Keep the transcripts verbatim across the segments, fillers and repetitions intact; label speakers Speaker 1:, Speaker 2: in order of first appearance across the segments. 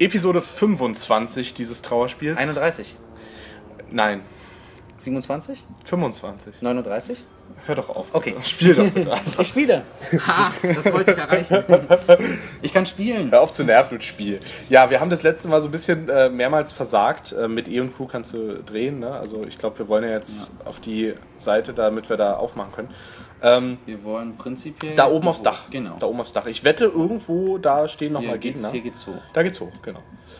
Speaker 1: Episode fünfundzwanzig dieses Trauerspiels.
Speaker 2: einunddreißig.
Speaker 1: Nein.
Speaker 2: siebenundzwanzig?
Speaker 1: fünfundzwanzig.
Speaker 2: neununddreißig?
Speaker 1: Hör doch auf.
Speaker 2: Okay.
Speaker 1: Bitte. Spiel doch bitte einfach.
Speaker 2: Ich spiele. Ha, das wollte ich erreichen. Ich kann spielen.
Speaker 1: Hör auf zu nerven mit Spiel. Ja, wir haben das letzte Mal so ein bisschen äh, mehrmals versagt. Äh, mit E und Q kannst du drehen, ne? Also ich glaube, wir wollen ja jetzt ja. auf die Seite, damit wir da aufmachen können. Ähm,
Speaker 2: wir wollen prinzipiell...
Speaker 1: Da oben aufs Dach.
Speaker 2: Genau.
Speaker 1: Da oben aufs Dach. Ich wette, irgendwo da stehen nochmal Gegner.
Speaker 2: Hier geht's hoch.
Speaker 1: Da geht's hoch, genau.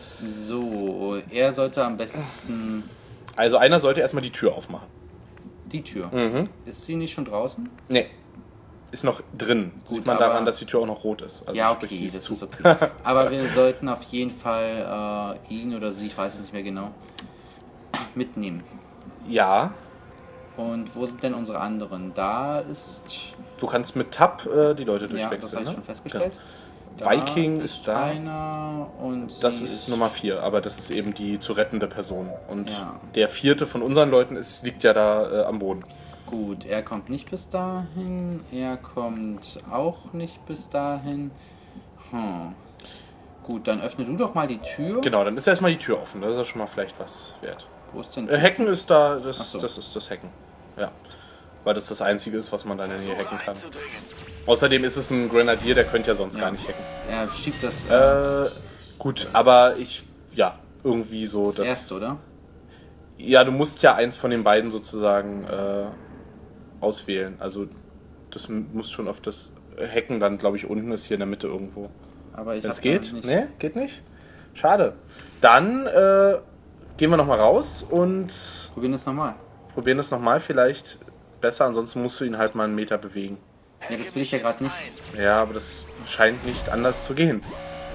Speaker 2: So, er sollte am besten...
Speaker 1: Also einer sollte erstmal die Tür aufmachen.
Speaker 2: Die Tür?
Speaker 1: Mhm.
Speaker 2: Ist sie nicht schon draußen?
Speaker 1: Nee. Ist noch drin. Gut, sieht man daran, dass die Tür auch noch rot ist. Also
Speaker 2: ja, okay,
Speaker 1: sprich, die ist
Speaker 2: das
Speaker 1: zu.
Speaker 2: ist okay. Aber wir sollten auf jeden Fall äh, ihn oder sie, ich weiß es nicht mehr genau, mitnehmen.
Speaker 1: Ja.
Speaker 2: Und wo sind denn unsere anderen? Da ist...
Speaker 1: Du kannst mit Tab äh, die Leute durchwechseln. Ja, das
Speaker 2: habe ich
Speaker 1: ne?
Speaker 2: schon festgestellt.
Speaker 1: Genau. Viking ist, ist da.
Speaker 2: Einer und
Speaker 1: das ist, ist Nummer vier, aber das ist eben die zu rettende Person. Und
Speaker 2: ja.
Speaker 1: der vierte von unseren Leuten ist, liegt ja da äh, am Boden.
Speaker 2: Gut, er kommt nicht bis dahin. Er kommt auch nicht bis dahin. Hm. Gut, dann öffne du doch mal die Tür.
Speaker 1: Genau, dann ist erstmal die Tür offen. Das ist ja schon mal vielleicht was wert.
Speaker 2: Wo ist denn?
Speaker 1: Äh, Hacken ist da, das,
Speaker 2: so.
Speaker 1: das ist das Hacken. Ja. Weil das das Einzige ist, was man dann hier hacken kann. Außerdem ist es ein Grenadier, der könnte ja sonst
Speaker 2: ja.
Speaker 1: gar nicht hacken.
Speaker 2: Er schiebt das...
Speaker 1: Äh, gut, aber ich... Ja, irgendwie so...
Speaker 2: Das,
Speaker 1: das
Speaker 2: erste, oder?
Speaker 1: Ja, du musst ja eins von den beiden sozusagen äh, auswählen. Also das muss schon auf das Hacken dann, glaube ich, unten ist hier in der Mitte irgendwo.
Speaker 2: Aber ich
Speaker 1: Wenn es geht? Nicht. Nee, geht nicht? Schade. Dann äh, gehen wir nochmal raus und...
Speaker 2: Probieren das nochmal.
Speaker 1: Probieren das nochmal, vielleicht besser, ansonsten musst du ihn halt mal einen Meter bewegen.
Speaker 2: Ja, das will ich ja gerade nicht.
Speaker 1: Ja, aber das scheint nicht anders zu gehen.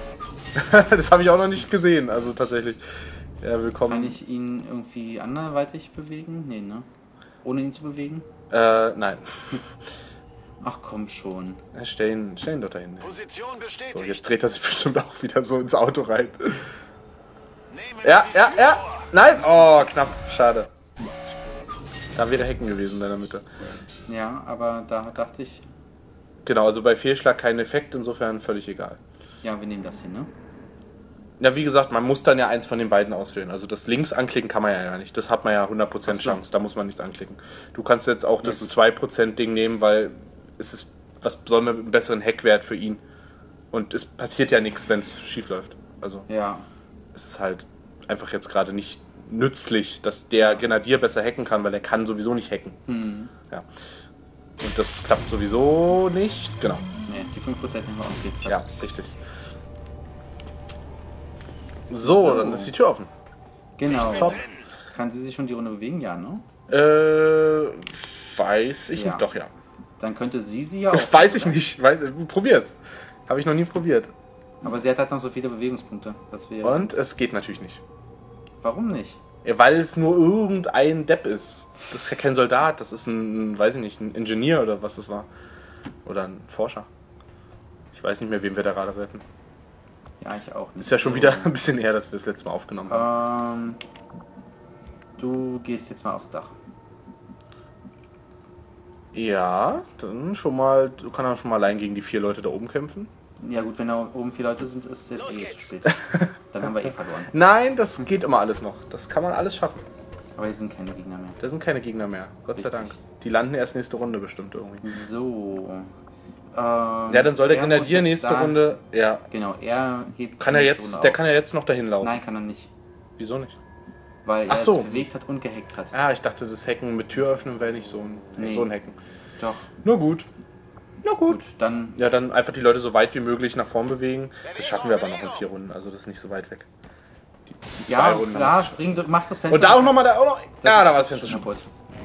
Speaker 1: Das habe ich auch noch nicht gesehen, also tatsächlich. Ja, willkommen.
Speaker 2: Kann ich ihn irgendwie anderweitig bewegen? Nee, ne? Ohne ihn zu bewegen?
Speaker 1: Äh, nein.
Speaker 2: Ach komm schon.
Speaker 1: Ja, stell, ihn, stell ihn doch dahin. So, jetzt dreht er sich bestimmt auch wieder so ins Auto rein. Ja, ja, ja. Nein! Oh, knapp. Schade. Da wäre Hacken gewesen in deiner Mitte.
Speaker 2: Ja, aber da dachte ich...
Speaker 1: Genau, also bei Fehlschlag kein Effekt, insofern völlig egal.
Speaker 2: Ja, wir nehmen das hier, ne?
Speaker 1: Ja, wie gesagt, man muss dann ja eins von den beiden auswählen. Also das links anklicken kann man ja gar nicht. Das hat man ja hundert Prozent
Speaker 2: so.
Speaker 1: Chance, da muss man nichts anklicken. Du kannst jetzt auch
Speaker 2: ja,
Speaker 1: das zwei Prozent Ding nehmen, weil es ist, was soll man mit einem besseren Hackwert für ihn? Und es passiert ja nichts, wenn es schief läuft. Also
Speaker 2: ja.
Speaker 1: Es ist halt einfach jetzt gerade nicht nützlich, dass der Grenadier besser hacken kann, weil er kann sowieso nicht hacken.
Speaker 2: Hm.
Speaker 1: Ja. Und das klappt sowieso nicht, genau.
Speaker 2: Nee, die fünf Prozent nehmen wir auf jeden Fall.
Speaker 1: Ja, richtig. So, so, dann ist die Tür offen.
Speaker 2: Genau.
Speaker 1: Top.
Speaker 2: Kann sie sich schon die Runde bewegen? Ja, ne?
Speaker 1: Äh, weiß ich
Speaker 2: ja.
Speaker 1: nicht. Doch, ja.
Speaker 2: Dann könnte sie sie ja auch...
Speaker 1: Weiß ich nicht. Weiß, probier's. Habe ich noch nie probiert.
Speaker 2: Aber sie hat halt noch so viele Bewegungspunkte. Das wäre
Speaker 1: Und es geht natürlich nicht.
Speaker 2: Warum nicht?
Speaker 1: Ja, weil es nur irgendein Depp ist. Das ist ja kein Soldat, das ist ein, weiß ich nicht, ein Ingenieur oder was das war. Oder ein Forscher. Ich weiß nicht mehr, wen wir da gerade retten.
Speaker 2: Ja, ich auch nicht.
Speaker 1: Ist ja schon so wieder ein bisschen her, dass wir das letzte Mal aufgenommen haben.
Speaker 2: Ähm, du gehst jetzt mal aufs Dach.
Speaker 1: Ja, dann schon mal, du kannst auch schon mal allein gegen die vier Leute da oben kämpfen.
Speaker 2: Ja gut, wenn da oben vier Leute sind, ist es jetzt eh zu spät. Dann haben wir eh verloren.
Speaker 1: Nein, das geht immer alles noch. Das kann man alles schaffen.
Speaker 2: Aber hier sind keine Gegner mehr.
Speaker 1: Da sind keine Gegner mehr, Gott
Speaker 2: Richtig.
Speaker 1: sei Dank. Die landen erst nächste Runde bestimmt irgendwie.
Speaker 2: So. Ähm,
Speaker 1: ja, dann soll der Grenadier nächste da, Runde... Ja.
Speaker 2: Genau, er hebt
Speaker 1: kann er jetzt, Der auf. kann ja jetzt noch dahin laufen.
Speaker 2: Nein, kann er nicht.
Speaker 1: Wieso nicht?
Speaker 2: Weil er
Speaker 1: Ach so.
Speaker 2: es bewegt hat und gehackt hat.
Speaker 1: Ah, ich dachte, das Hacken mit Tür öffnen wäre nicht so ein,
Speaker 2: nee.
Speaker 1: so ein Hacken.
Speaker 2: Doch.
Speaker 1: Nur gut.
Speaker 2: Na gut. gut, dann...
Speaker 1: Ja, dann einfach die Leute so weit wie möglich nach vorn bewegen. Das schaffen wir aber noch in vier Runden, also das ist nicht so weit weg.
Speaker 2: Die ja, Runden da springt, macht das Fenster...
Speaker 1: Und da auch nochmal, da auch noch... Ja, da war das Fenster schon
Speaker 2: kaputt.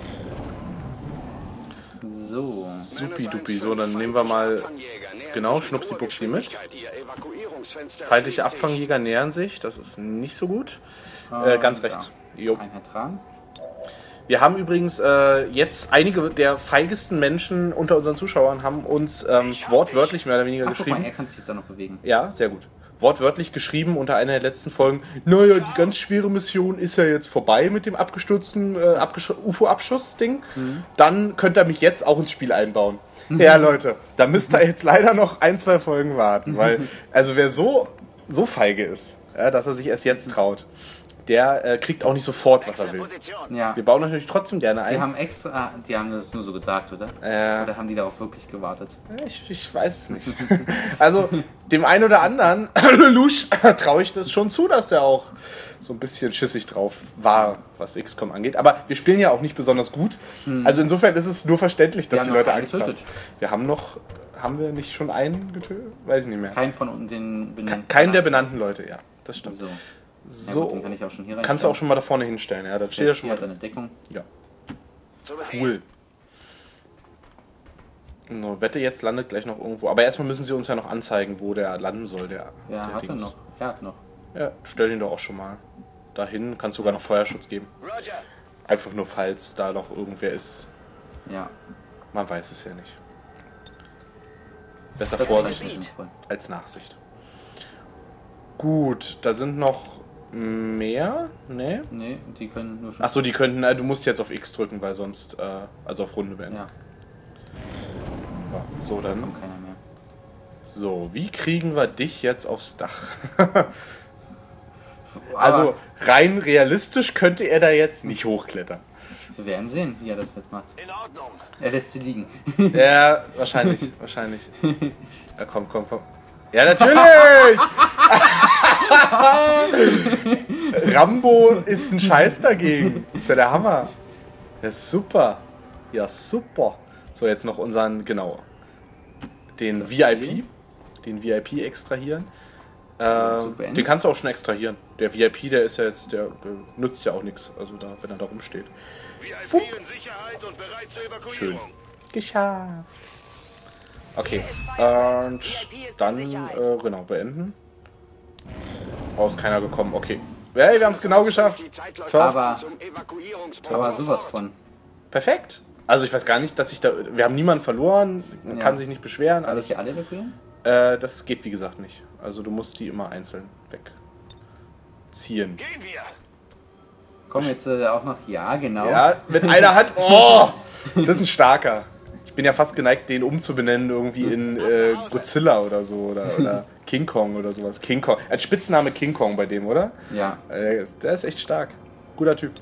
Speaker 2: So.
Speaker 1: Supi-dupi, so, dann nehmen wir mal... Genau, Schnupsi-Bupsi mit. Feindliche Abfangjäger nähern sich, das ist nicht so gut. Äh, ganz rechts. Jo.
Speaker 2: Einheit dran.
Speaker 1: Wir haben übrigens äh, jetzt einige der feigesten Menschen unter unseren Zuschauern haben uns ähm, wortwörtlich mehr oder weniger
Speaker 2: Ach,
Speaker 1: geschrieben.
Speaker 2: Guck mal, er kann sich jetzt auch noch bewegen.
Speaker 1: Ja, sehr gut. Wortwörtlich geschrieben unter einer der letzten Folgen, naja, die ganz schwere Mission ist ja jetzt vorbei mit dem abgestürzten äh, Abgesch- U F O-Abschuss-Ding. Mhm. Dann könnt ihr mich jetzt auch ins Spiel einbauen. Mhm. Ja, Leute, da müsst ihr jetzt leider noch ein, zwei Folgen warten, weil, also wer so so feige ist, ja, dass er sich erst jetzt traut, der äh, kriegt auch nicht sofort, was er will.
Speaker 2: Ja.
Speaker 1: Wir bauen natürlich trotzdem gerne ein.
Speaker 2: Die haben extra, die haben das nur so gesagt, oder?
Speaker 1: Äh,
Speaker 2: oder haben die darauf wirklich gewartet?
Speaker 1: Ich, ich weiß es nicht. Also, dem einen oder anderen, Lusch, traue ich das schon zu, dass der auch so ein bisschen schissig drauf war, was X COM angeht. Aber wir spielen ja auch nicht besonders gut. Hm. Also insofern ist es nur verständlich, dass die Leute Angst haben. Wir haben noch, haben wir nicht schon einen getötet? Weiß ich nicht mehr.
Speaker 2: Keinen von den benannten.
Speaker 1: Keinen der benannten Leute, ja. Das stimmt.
Speaker 2: So.
Speaker 1: So,
Speaker 2: ja, gut, den kann ich auch schon hier
Speaker 1: kannst du auch schon mal da vorne hinstellen, ja, da steht ja schon mal.
Speaker 2: Deine Deckung.
Speaker 1: Ja. Cool. No, Wette, jetzt landet gleich noch irgendwo. Aber erstmal müssen sie uns ja noch anzeigen, wo der landen soll. Der,
Speaker 2: ja,
Speaker 1: der
Speaker 2: hat er noch. Er hat noch.
Speaker 1: Ja, stell den doch auch schon mal dahin. Kannst sogar noch Feuerschutz geben. Einfach nur, falls da noch irgendwer ist.
Speaker 2: Ja.
Speaker 1: Man weiß es ja nicht. Besser Vorsicht als Nachsicht. Gut, da sind noch mehr? Ne?
Speaker 2: Ne, die können nur schon.
Speaker 1: Achso, die könnten. Du musst jetzt auf X drücken, weil sonst. Äh, also auf Runde beenden.
Speaker 2: Ja.
Speaker 1: Ja. So, dann.
Speaker 2: Kommt keiner mehr.
Speaker 1: So, wie kriegen wir dich jetzt aufs Dach? Also, rein realistisch könnte er da jetzt nicht hochklettern.
Speaker 2: Wir werden sehen, wie er das jetzt macht. In Ordnung. Er lässt sie liegen.
Speaker 1: Ja, wahrscheinlich, wahrscheinlich. Ja, komm, komm, komm. Ja, natürlich! Rambo ist ein Scheiß dagegen. Das ist ja der Hammer. Ja, super. Ja, super. So, jetzt noch unseren, genau, den V I P. Den V I P extrahieren. Ähm, den kannst du auch schon extrahieren. Der V I P, der ist ja jetzt, der, der nützt ja auch nichts, also da, wenn er da rumsteht. Fupp. Schön. Geschafft. Okay, und dann, äh, genau, beenden. Oh, ist keiner gekommen, okay. Hey, wir haben es genau geschafft.
Speaker 2: Top. Aber, aber sowas von.
Speaker 1: Perfekt. Also ich weiß gar nicht, dass ich da, wir haben niemanden verloren, man ja. kann sich nicht beschweren.
Speaker 2: Kann ich die alle evakuieren?
Speaker 1: Äh, das geht wie gesagt nicht. Also du musst die immer einzeln wegziehen.
Speaker 2: Gehen wir. Kommen jetzt äh, auch noch, ja genau.
Speaker 1: Ja, mit einer Hand, oh, das ist ein starker. Ich bin ja fast geneigt, den umzubenennen irgendwie in äh, Godzilla oder so oder, oder King Kong oder sowas. King Kong, als Spitzname King Kong bei dem, oder?
Speaker 2: Ja.
Speaker 1: Äh, der ist echt stark. Guter Typ.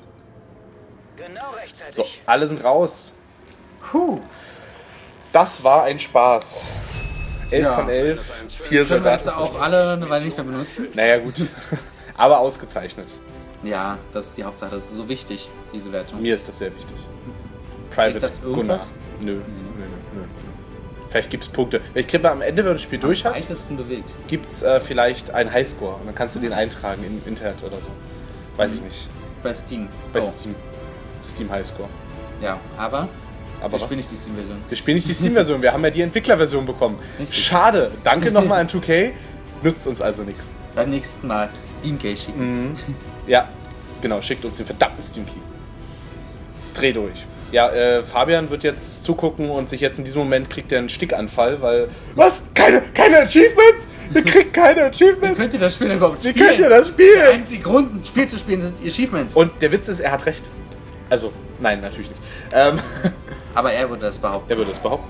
Speaker 1: So, alle sind raus.
Speaker 2: Puh.
Speaker 1: Das war ein Spaß. elf
Speaker 2: Ja.
Speaker 1: von elf, vier
Speaker 2: Können wir
Speaker 1: Soldaten.
Speaker 2: jetzt auch alle eine Weile nicht mehr benutzen?
Speaker 1: Naja, gut. Aber ausgezeichnet.
Speaker 2: Ja, das ist die Hauptsache. Das ist so wichtig, diese Wertung.
Speaker 1: Mir ist das sehr wichtig. Private
Speaker 2: das irgendwas?
Speaker 1: Nö. Nö, nö, nö. Vielleicht gibt es Punkte. Ich kriege am Ende, wenn das Spiel durch hat,
Speaker 2: Am weitesten bewegt.
Speaker 1: gibt es äh, vielleicht einen Highscore. Und dann kannst du den eintragen im Internet oder so. Weiß ich nicht.
Speaker 2: Bei Steam.
Speaker 1: Bei
Speaker 2: Oh.
Speaker 1: Steam. Steam Highscore.
Speaker 2: Ja, aber,
Speaker 1: Aber
Speaker 2: wir
Speaker 1: was?
Speaker 2: spielen nicht die Steam-Version.
Speaker 1: Wir spielen nicht die Steam-Version, wir haben ja die Entwicklerversion bekommen.
Speaker 2: Richtig.
Speaker 1: Schade. Danke nochmal an zwei K. Nützt uns also nichts.
Speaker 2: Beim nächsten Mal Steam-Key schicken.
Speaker 1: Mhm. Ja, genau. Schickt uns den verdammten Steam-Key. Das Dreh durch. Ja, äh, Fabian wird jetzt zugucken und sich jetzt in diesem Moment kriegt er einen Stickanfall, weil... Was? Keine, keine Achievements? Ihr kriegt keine
Speaker 2: Wie
Speaker 1: Achievements?
Speaker 2: könnt ihr das Spiel denn überhaupt
Speaker 1: Wie
Speaker 2: spielen?
Speaker 1: könnt ihr das
Speaker 2: Der
Speaker 1: spielen?
Speaker 2: einzige Grund, ein Spiel zu spielen, sind Achievements.
Speaker 1: Und der Witz ist, er hat recht. Also, nein, natürlich nicht. Ähm,
Speaker 2: Aber er würde das behaupten.
Speaker 1: er würde es behaupten.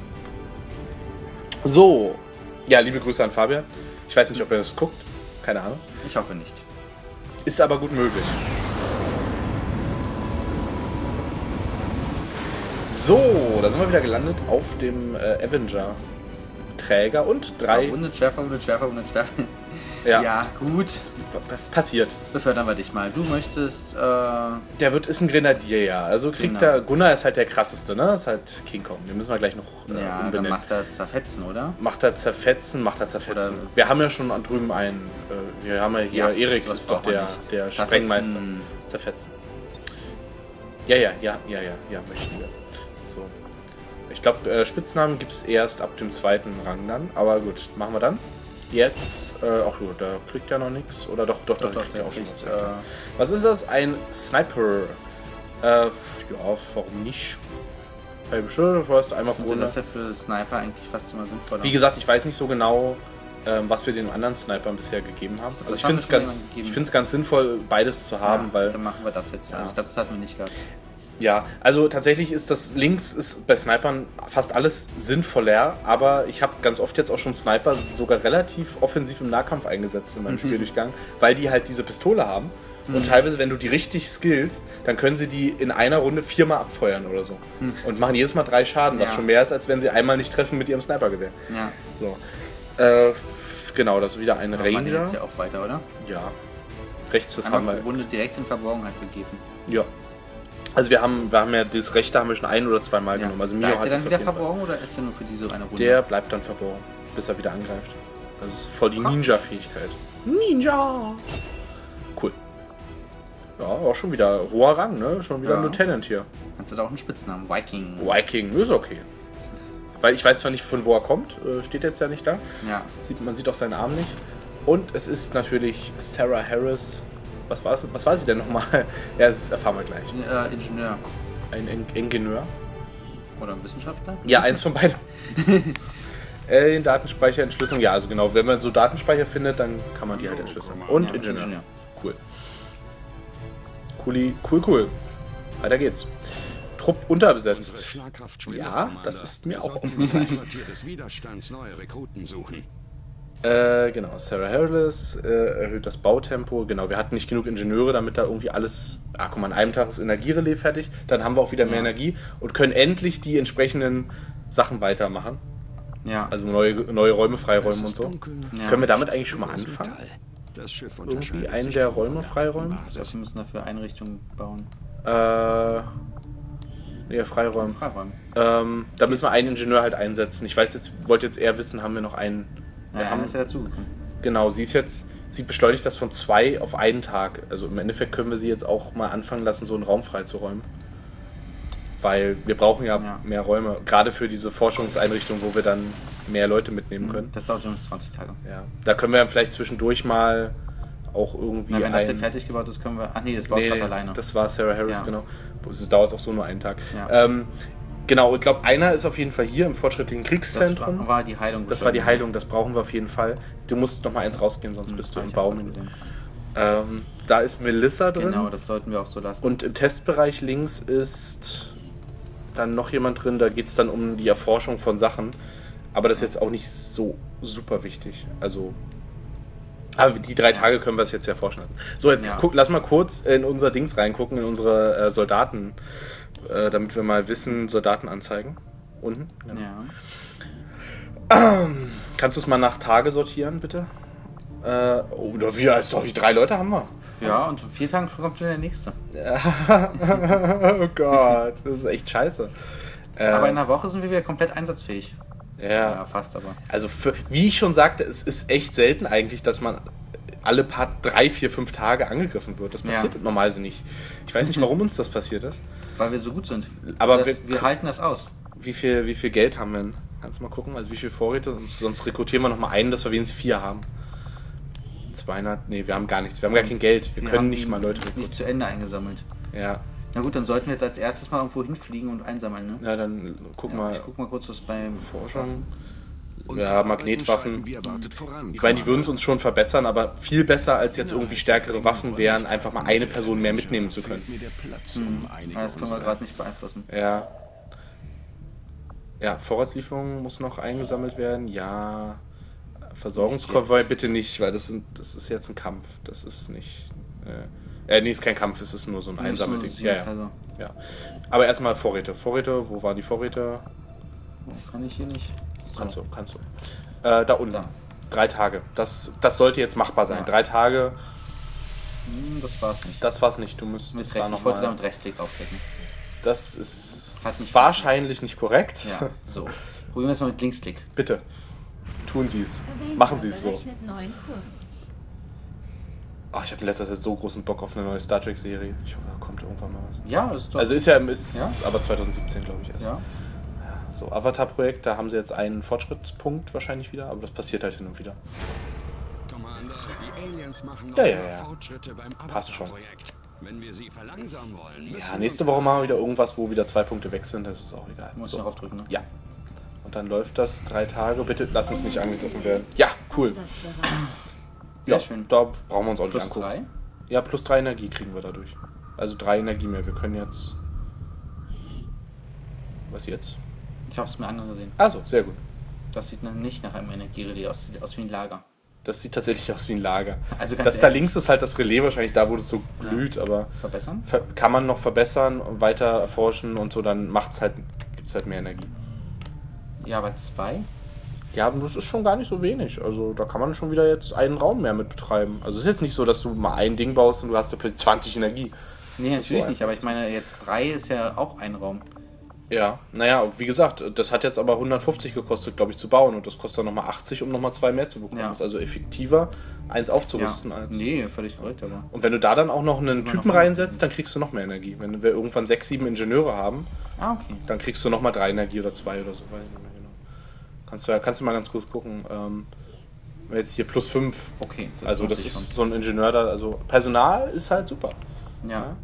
Speaker 1: So. Ja, liebe Grüße an Fabian. Ich weiß nicht, ob er das guckt. Keine Ahnung.
Speaker 2: Ich hoffe nicht.
Speaker 1: Ist aber gut möglich. So, da sind wir wieder gelandet auf dem äh, Avenger-Träger und drei...
Speaker 2: Verwundet, schwer verwundet, schwer verwundet, schwer
Speaker 1: Ja.
Speaker 2: Ja, gut.
Speaker 1: Passiert.
Speaker 2: Befördern wir dich mal. Du möchtest, äh...
Speaker 1: Der wird, ist ein Grenadier, ja. Also kriegt
Speaker 2: Genau.
Speaker 1: er... Gunnar ist halt der krasseste, ne? Ist halt King Kong. Den müssen wir gleich noch äh,
Speaker 2: Ja, dann
Speaker 1: umbenennen.
Speaker 2: macht er zerfetzen, oder?
Speaker 1: Macht er zerfetzen, macht er zerfetzen.
Speaker 2: Oder-
Speaker 1: Wir haben ja schon an drüben einen... Äh, wir haben ja hier...
Speaker 2: Ja,
Speaker 1: Erik
Speaker 2: sowas
Speaker 1: ist doch
Speaker 2: braucht man
Speaker 1: der,
Speaker 2: nicht.
Speaker 1: der
Speaker 2: Zerfetzen.
Speaker 1: Sprengmeister. Zerfetzen. Ja, ja, ja, ja, ja, ja, möchten wir. So. Ich glaube, äh, Spitznamen gibt es erst ab dem zweiten Rang dann. Aber gut, machen wir dann. Jetzt, äh, ach gut, da kriegt er noch nichts. Oder doch, doch, doch,
Speaker 2: Doch,
Speaker 1: kriegt
Speaker 2: der
Speaker 1: er auch schon
Speaker 2: kriegt,
Speaker 1: was.
Speaker 2: äh,
Speaker 1: Was ist das? Ein Sniper. Äh, f- ja, warum nicht? Hey, bestimmt, du hast einmal
Speaker 2: Ich finde
Speaker 1: pro
Speaker 2: das ja für Sniper eigentlich fast immer sinnvoller.
Speaker 1: Wie gesagt, ich weiß nicht so genau, ähm, was wir den anderen Snipern bisher gegeben haben. Also
Speaker 2: Das
Speaker 1: ich
Speaker 2: haben
Speaker 1: finde es
Speaker 2: wir schon
Speaker 1: ganz,
Speaker 2: jemandem gegeben.
Speaker 1: ich find's ganz sinnvoll, beides zu haben,
Speaker 2: ja,
Speaker 1: weil
Speaker 2: dann machen wir das jetzt.
Speaker 1: Ja.
Speaker 2: Also ich glaube, das hatten wir nicht gehabt.
Speaker 1: Ja, also tatsächlich ist das links ist bei Snipern fast alles sinnvoller, aber ich habe ganz oft jetzt auch schon Sniper sogar relativ offensiv im Nahkampf eingesetzt in meinem mhm. Spieldurchgang, weil die halt diese Pistole haben mhm. und teilweise, wenn du die richtig skillst, dann können sie die in einer Runde viermal abfeuern oder so mhm. und machen jedes Mal drei Schaden, was ja. schon mehr ist, als wenn sie einmal nicht treffen mit ihrem Snipergewehr.
Speaker 2: Ja.
Speaker 1: So. Äh, genau, das ist wieder ein aber Ranger.
Speaker 2: Jetzt ja auch weiter, oder?
Speaker 1: Ja. Rechts das
Speaker 2: Einmal
Speaker 1: haben wir.
Speaker 2: Die Runde direkt in Verborgenheit begeben.
Speaker 1: Ja. Also wir haben, wir haben ja das Rechte haben wir schon ein oder zwei Mal ja. genommen. Also Mio
Speaker 2: bleibt
Speaker 1: hat
Speaker 2: der dann wieder verborgen Fall. Oder ist er nur für diese eine Runde?
Speaker 1: Der bleibt dann verborgen, bis er wieder angreift. Das ist voll die Ninja-Fähigkeit. Ninja! Cool. Ja, auch schon wieder hoher Rang, ne? Schon wieder
Speaker 2: ja.
Speaker 1: ein Lieutenant hier.
Speaker 2: Hast du da auch einen Spitznamen? Viking.
Speaker 1: Viking, ist okay. Weil ich weiß zwar nicht, von wo er kommt, steht jetzt ja nicht da.
Speaker 2: Ja.
Speaker 1: Sieht, man sieht auch seinen Arm nicht. Und es ist natürlich Sarah Harris. Was war, was war sie denn nochmal? Ja, das erfahren wir gleich.
Speaker 2: Äh, Ingenieur.
Speaker 1: Ein In Ingenieur?
Speaker 2: Oder ein Wissenschaftler?
Speaker 1: Ja, eins von beiden. äh, den Datenspeicher entschlüsseln. Ja, also genau, wenn man so Datenspeicher findet, dann kann man die halt entschlüsseln. Und ja, Ingenieur. Ingenieur. Cool. Cooli, cool, cool. Weiter geht's. Trupp unterbesetzt. Ja, das ist mir auch aufgefallen. Äh, genau, Sarah Harris äh, erhöht das Bautempo. Genau, wir hatten nicht genug Ingenieure, damit da irgendwie alles... Ah, guck mal, an einem Tag ist Energierelais fertig. Dann haben wir auch wieder mehr ja. Energie und können endlich die entsprechenden Sachen weitermachen.
Speaker 2: Ja.
Speaker 1: Also neue, neue Räume freiräumen und so.
Speaker 2: Ja.
Speaker 1: Können wir damit eigentlich schon mal anfangen? Irgendwie einen der Räume freiräumen?
Speaker 2: Ich glaube, wir müssen dafür Einrichtungen bauen.
Speaker 1: Äh... Ja, freiräumen.
Speaker 2: Freiräumen.
Speaker 1: Ähm, da müssen wir einen Ingenieur halt einsetzen. Ich weiß jetzt, wollte jetzt eher wissen, haben wir noch einen...
Speaker 2: Wir ja, haben ist ja dazugekommen.
Speaker 1: Genau, sie ist jetzt, sie beschleunigt das von zwei auf einen Tag. Also im Endeffekt können wir sie jetzt auch mal anfangen lassen, so einen Raum freizuräumen. Weil wir brauchen ja, ja mehr Räume, gerade für diese Forschungseinrichtung, wo wir dann mehr Leute mitnehmen können.
Speaker 2: Das dauert übrigens zwanzig Tage.
Speaker 1: Ja, da können wir dann vielleicht zwischendurch mal auch irgendwie.
Speaker 2: Na, wenn das
Speaker 1: ein...
Speaker 2: hier fertig gebaut ist, können wir. Ach nee, das baut
Speaker 1: nee,
Speaker 2: gerade alleine.
Speaker 1: Das war Sarah Harris,
Speaker 2: ja.
Speaker 1: genau. Es dauert auch so nur einen Tag.
Speaker 2: Ja.
Speaker 1: Ähm, Genau, ich glaube, einer ist auf jeden Fall hier im fortschrittlichen Kriegszentrum.
Speaker 2: Das war die Heilung.
Speaker 1: Das war die Heilung, das brauchen wir auf jeden Fall. Du musst noch mal eins rausgehen, sonst mhm, bist du im Baum. Ähm, da ist Melissa drin.
Speaker 2: Genau, das sollten wir auch so lassen.
Speaker 1: Und im Testbereich links ist dann noch jemand drin, da geht es dann um die Erforschung von Sachen. Aber das ist jetzt auch nicht so super wichtig. Also, aber die drei Tage können wir es jetzt erforschen lassen. So, jetzt ja. guck, lass mal kurz in unser Dings reingucken, in unsere äh, Soldaten. Äh, damit wir mal wissen, Soldaten anzeigen. Unten. Genau.
Speaker 2: Ja.
Speaker 1: Ähm, kannst du es mal nach Tage sortieren, bitte? Äh, oh, wir, also, drei Leute haben wir.
Speaker 2: Ja, und in vier Tagen kommt schon der nächste.
Speaker 1: Oh Gott, das ist echt scheiße.
Speaker 2: Ähm, aber in einer Woche sind wir wieder komplett einsatzfähig.
Speaker 1: Ja.
Speaker 2: Ja, fast aber.
Speaker 1: Also, für, wie ich schon sagte, es ist echt selten eigentlich, dass man alle paar drei, vier, fünf Tage angegriffen wird. Das passiert ja. normalerweise nicht. Ich weiß nicht, warum uns das passiert ist.
Speaker 2: Weil wir so gut sind.
Speaker 1: Aber
Speaker 2: das,
Speaker 1: wir,
Speaker 2: wir halten das aus.
Speaker 1: Wie viel, wie viel Geld haben wir denn? Kannst du mal gucken, also wie viel Vorräte? Sonst, sonst rekrutieren wir noch mal einen, dass wir wenigstens vier haben. zweihundert? Nee, wir haben gar nichts. Wir haben gar kein Geld. Wir, wir können nicht mal Leute rekrutieren.
Speaker 2: Nicht zu Ende eingesammelt.
Speaker 1: Ja.
Speaker 2: Na gut, dann sollten wir jetzt als erstes mal irgendwo hinfliegen und einsammeln, ne?
Speaker 1: Ja, dann guck ja, mal.
Speaker 2: Ich guck mal kurz, was beim
Speaker 1: Forschung. Ja, Magnetwaffen. Ich meine, die würden es uns schon verbessern, aber viel besser als jetzt irgendwie stärkere Waffen wären, einfach mal eine Person mehr mitnehmen zu können.
Speaker 2: Hm. Ja, das können wir gerade nicht beeinflussen.
Speaker 1: Ja. Ja, Vorratslieferung muss noch eingesammelt werden. Ja. Versorgungskonvoi bitte nicht, weil das, sind, das ist jetzt ein Kampf. Das ist nicht. Äh, äh nee, ist kein Kampf, es ist nur so ein Einsammelding. Ja, ja. ja. Aber erstmal Vorräte. Vorräte, wo waren die Vorräte?
Speaker 2: Kann ich hier nicht.
Speaker 1: Kannst du, kannst du. Äh, da unten. Da. Drei Tage. Das, das sollte jetzt machbar sein. Ja. Drei Tage.
Speaker 2: Hm, das war's nicht.
Speaker 1: Das war's nicht. Du müsstest da noch
Speaker 2: Ich wollte
Speaker 1: mal...
Speaker 2: damit Rechtsstick aufdecken.
Speaker 1: Das ist
Speaker 2: nicht
Speaker 1: wahrscheinlich nicht korrekt.
Speaker 2: Ja, so. Probieren wir es mal mit Linksklick.
Speaker 1: Bitte. Tun Sie es. Machen Sie es so. Oh, ich habe in letzter Zeit so großen Bock auf eine neue Star Trek Serie. Ich hoffe, da kommt irgendwann mal was.
Speaker 2: Ja, das ist doch...
Speaker 1: Also ist ja, ist
Speaker 2: ja?
Speaker 1: aber zwanzig siebzehn, glaube ich, erst.
Speaker 2: Ja.
Speaker 1: So, Avatar-Projekt, da haben sie jetzt einen Fortschrittspunkt wahrscheinlich wieder, aber das passiert halt hin und wieder. Ja, ja, ja. Passt schon. Ja, nächste Woche machen wir wieder irgendwas, wo wieder zwei Punkte weg sind, das ist auch egal.
Speaker 2: Muss
Speaker 1: so.
Speaker 2: noch aufdrücken, ne?
Speaker 1: Ja. Und dann läuft das drei Tage. Bitte lass uns nicht angegriffen werden. Ja, cool.
Speaker 2: Sehr
Speaker 1: ja,
Speaker 2: schön.
Speaker 1: Da brauchen wir uns auch nicht
Speaker 2: plus
Speaker 1: angucken.
Speaker 2: Drei?
Speaker 1: Ja, plus drei Energie kriegen wir dadurch. Also drei Energie mehr. Wir können jetzt... Was jetzt?
Speaker 2: Ich habe es mir angesehen.
Speaker 1: Also, sehr gut.
Speaker 2: Das sieht nicht nach einem Energierelais aus, sieht aus wie ein Lager.
Speaker 1: Das sieht tatsächlich aus wie ein Lager.
Speaker 2: Also
Speaker 1: das da links ist halt das Relais wahrscheinlich da, wo es so glüht, ja. aber
Speaker 2: verbessern?
Speaker 1: Ver kann man noch verbessern und weiter erforschen und so, dann macht's halt, gibt's halt mehr Energie.
Speaker 2: Ja, aber zwei?
Speaker 1: Ja, das ist schon gar nicht so wenig. Also da kann man schon wieder jetzt einen Raum mehr mit betreiben. Also es ist jetzt nicht so, dass du mal ein Ding baust und du hast da plötzlich zwanzig Energie.
Speaker 2: Nee, natürlich so nicht, aber ich meine, jetzt drei ist ja auch ein Raum.
Speaker 1: Ja, naja, wie gesagt, das hat jetzt aber hundertfünfzig gekostet, glaube ich, zu bauen und das kostet dann nochmal achtzig, um nochmal zwei mehr zu bekommen. Ja. Das ist also effektiver, eins aufzurüsten
Speaker 2: ja.
Speaker 1: als...
Speaker 2: Nee, völlig korrekt, aber...
Speaker 1: Und wenn du da dann auch noch einen Immer Typen noch reinsetzt, dann kriegst du noch mehr Energie. Wenn wir irgendwann sechs, sieben Ingenieure haben,
Speaker 2: ah, okay.
Speaker 1: dann kriegst du nochmal drei Energie oder zwei oder so. Weiß nicht mehr genau. Kannst du, kannst du mal ganz kurz gucken. Ähm, jetzt hier plus fünf.
Speaker 2: Okay.
Speaker 1: Das also das ist schon. So ein Ingenieur da, also Personal ist halt super.
Speaker 2: Ja.
Speaker 1: ja.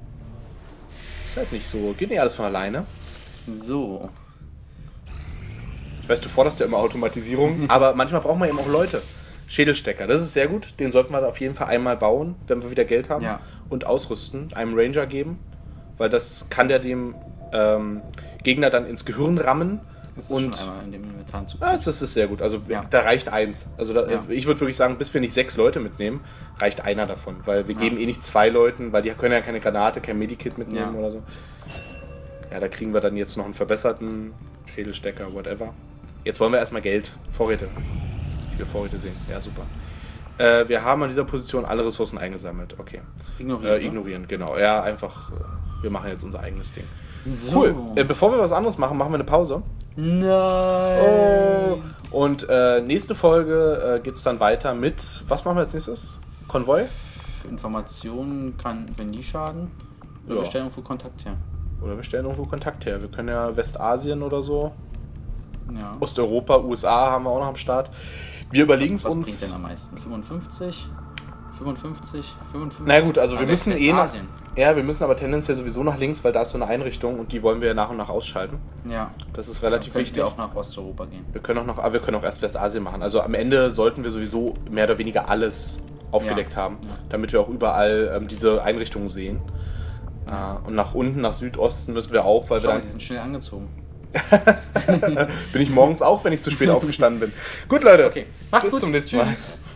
Speaker 1: Ist halt nicht so, geht nicht alles von alleine.
Speaker 2: So.
Speaker 1: Ich weiß, du forderst ja immer Automatisierung, aber manchmal braucht man eben auch Leute. Schädelstecker, das ist sehr gut. Den sollten wir auf jeden Fall einmal bauen, wenn wir wieder Geld haben.
Speaker 2: Ja.
Speaker 1: Und ausrüsten, einem Ranger geben, weil das kann der dem ähm, Gegner dann ins Gehirn rammen.
Speaker 2: Das ist
Speaker 1: und
Speaker 2: schon einmal in dem Inventar zu.
Speaker 1: Ja, das ist sehr gut. Also
Speaker 2: ja.
Speaker 1: da reicht eins. Also da,
Speaker 2: ja.
Speaker 1: ich würde wirklich sagen, bis wir nicht sechs Leute mitnehmen, reicht einer davon. Weil wir
Speaker 2: ja.
Speaker 1: geben eh nicht zwei Leuten, weil die können ja keine Granate, kein Medikit mitnehmen
Speaker 2: ja.
Speaker 1: oder so. Ja, da kriegen wir dann jetzt noch einen verbesserten Schädelstecker, whatever. Jetzt wollen wir erstmal Geld, Vorräte. Viele Vorräte sehen. Ja, super. Äh, wir haben an dieser Position alle Ressourcen eingesammelt. Okay.
Speaker 2: Ignorieren.
Speaker 1: Äh, ignorieren, genau. Ja, einfach, wir machen jetzt unser eigenes Ding.
Speaker 2: So.
Speaker 1: Cool. Äh, bevor wir was anderes machen, machen wir eine Pause.
Speaker 2: Nein.
Speaker 1: Oh. Und äh, nächste Folge äh, geht es dann weiter mit, was machen wir als nächstes? Konvoi?
Speaker 2: Informationen kann, wenn nie schaden. Oder
Speaker 1: ja.
Speaker 2: wir stellen irgendwo Kontakt her.
Speaker 1: Oder wir stellen irgendwo Kontakt her. Wir können ja Westasien oder so.
Speaker 2: Ja.
Speaker 1: Osteuropa, U S A haben wir auch noch am Start. Wir überlegen es uns.
Speaker 2: Was bringt denn am meisten? fünfundfünfzig? fünfundfünfzig? fünfundfünfzig?
Speaker 1: Na gut, also wir
Speaker 2: aber
Speaker 1: müssen eh nach, ja, wir müssen aber tendenziell sowieso nach links, weil da ist so eine Einrichtung und die wollen wir nach und nach ausschalten.
Speaker 2: Ja.
Speaker 1: Das ist relativ wichtig.
Speaker 2: Wir auch nach Osteuropa gehen.
Speaker 1: Wir können auch noch, aber wir können auch erst Westasien machen. Also am Ende sollten wir sowieso mehr oder weniger alles aufgedeckt
Speaker 2: ja.
Speaker 1: haben,
Speaker 2: ja.
Speaker 1: damit wir auch überall ähm, diese Einrichtungen sehen. Ja. Äh, und nach unten, nach Südosten müssen wir auch, weil
Speaker 2: Schau
Speaker 1: wir
Speaker 2: mal,
Speaker 1: dann...
Speaker 2: die sind schnell angezogen.
Speaker 1: bin ich morgens auch, wenn ich zu spät aufgestanden bin. Gut, Leute.
Speaker 2: Okay. Macht's
Speaker 1: bis
Speaker 2: gut.
Speaker 1: zum nächsten
Speaker 2: Tschüss.
Speaker 1: Mal.